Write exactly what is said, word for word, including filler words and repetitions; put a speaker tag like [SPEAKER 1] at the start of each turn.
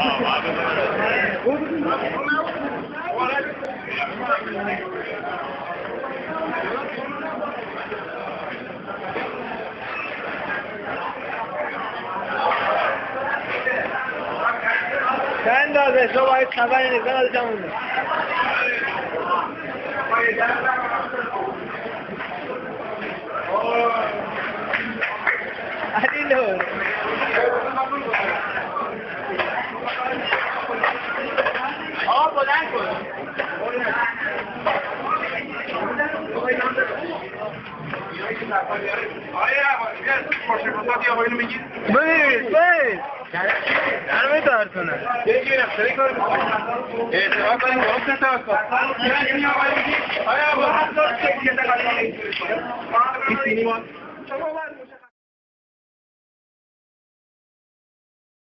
[SPEAKER 1] چند دازه شو باید خبری نزن از جمعونه علیلو آقا بلند کن ببینید ببینید درمه دارتونه بگیرم سری کار اتفاق کنیم درست اتفاق کن آیا با